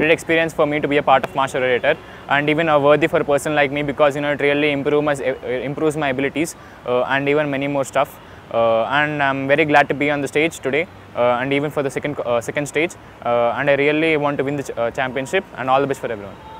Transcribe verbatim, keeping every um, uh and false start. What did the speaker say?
great experience for me to be a part of Master Orator, and even uh, worthy for a person like me, because you know it really improve my, uh, improves my abilities uh, and even many more stuff. Uh, and I'm very glad to be on the stage today, uh, and even for the second uh, second stage. Uh, and I really want to win the ch uh, championship. And all the best for everyone.